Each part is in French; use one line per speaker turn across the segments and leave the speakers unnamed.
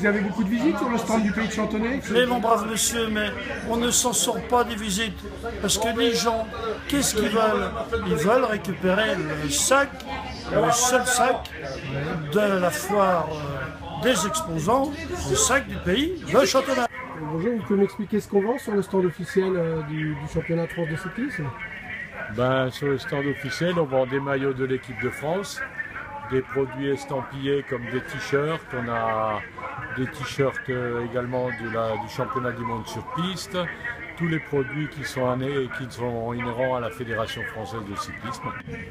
vous avez beaucoup de visites sur le stand du Pays de Chantonnay?
Mais mon brave monsieur, mais on ne s'en sort pas des visites. Parce que les gens, qu'est-ce qu'ils veulent? Ils veulent récupérer le sac, le seul sac de la foire des exposants, le sac du Pays de Chantonnay.
Bonjour, vous pouvez m'expliquer ce qu'on vend sur le stand officiel du championnat de France de cyclisme?
Sur le stand officiel, on vend des maillots de l'équipe de France, des produits estampillés comme des t-shirts. On a des t-shirts également du championnat du monde sur piste. Tous les produits qui sont inhérents à la Fédération française de cyclisme.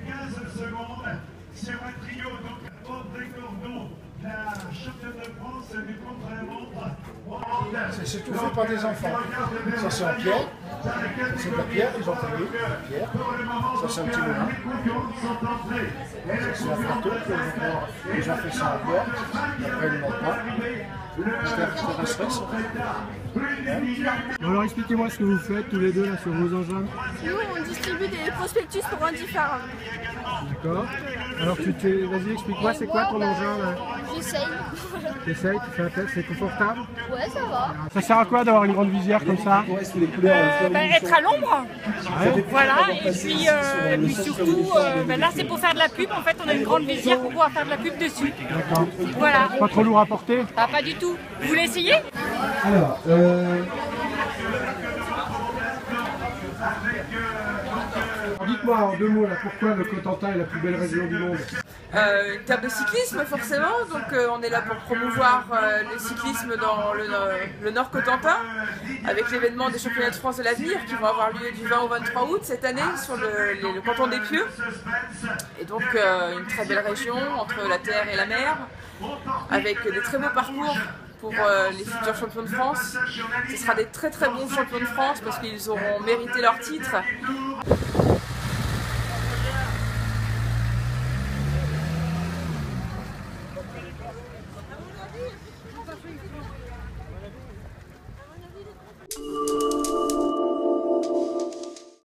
C'est tout fait par des enfants. Ça c'est en pierre, c'est de la pierre, ils ont taillé la pierre. Ça c'est un petit moulin. Ça c'est un plateau, ils ont fait ça en bois, après ils ne montent pas. Alors expliquez-moi ce que vous faites tous les deux là sur vos engins.
Nous on distribue des prospectus pour indifférents.
D'accord. Alors vas-y explique-moi c'est quoi ton engin là?
J'essaye.
T'essayes, tu fais un test, c'est confortable?
Ouais, ça va.
Ça sert à quoi d'avoir une grande visière comme ça?
Être à l'ombre, voilà, et puis surtout, là c'est pour faire de la pub, en fait on a une grande visière pour pouvoir faire de la pub dessus.
D'accord.
Voilà.
Pas trop lourd à porter?
Ah, pas du tout. Vous voulez essayer?
Alors, dites-moi en deux mots là, pourquoi le Cotentin est la plus belle région du monde?
Une table de cyclisme forcément, donc on est là pour promouvoir le cyclisme dans le Nord Cotentin avec l'événement des championnats de France de l'avenir qui vont avoir lieu du 20 au 23 août cette année sur le canton des Pieux. Et donc une très belle région entre la terre et la mer avec des très beaux parcours pour les futurs champions de France. Ce sera des très très bons champions de France parce qu'ils auront mérité leur titre.
À mon avis.